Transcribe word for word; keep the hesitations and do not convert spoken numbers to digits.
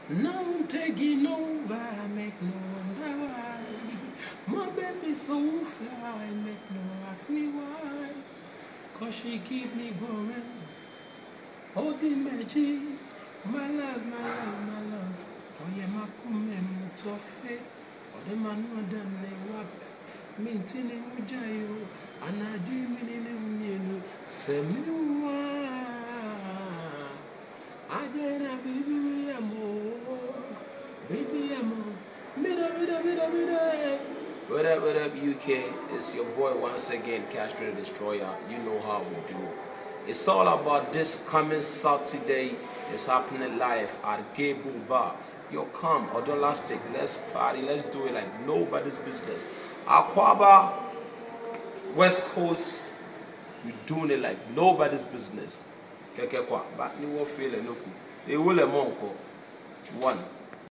Now I'm taking over, I make no wonder why. My baby so fly, make no ask me why. Cause she keep me going. Holding magic, my love, my love, my love. Oh yeah, my kume mutofe. Oh the man no done ne wap. Mintini mujayo, and I dream in you. Semiwa. I did a baby amor, baby amor. Mida, mida, mida, mida. What up, what up, U K? It's your boy once again, Castro the Destroyer. You know how we do. It's all about this coming Saturday. It's happening live at Gable Bar. Yo, come, Odo Lastic, let's party, let's do it like nobody's business. AKWAABA, West Coast, we're doing it like nobody's business. Keke kwa, but you will feel it, no. They will a monko. One.